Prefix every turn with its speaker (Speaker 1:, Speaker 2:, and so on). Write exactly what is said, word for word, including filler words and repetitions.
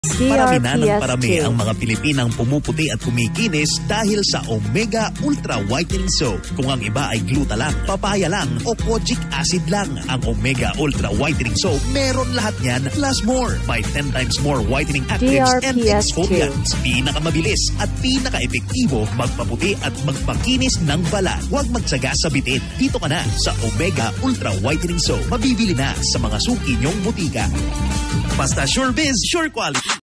Speaker 1: Parami na ng parami ang mga Pilipinang pumuputi at kumikinis dahil sa Omega Ultra Whitening Soap. Kung ang iba ay gluta lang, papaya lang o kojic acid lang, ang Omega Ultra Whitening Soap meron lahat yan plus more. May ten times more whitening actives
Speaker 2: D R P S
Speaker 1: and exfoliants. Pinakamabilis at pinaka-epektibo magpaputi at magpakinis ng balat. Huwag magtsaga sa bitin. Dito ka na sa Omega Ultra Whitening Soap. Mabibili na sa mga suki niyong botika. Basta sure biz, sure quality.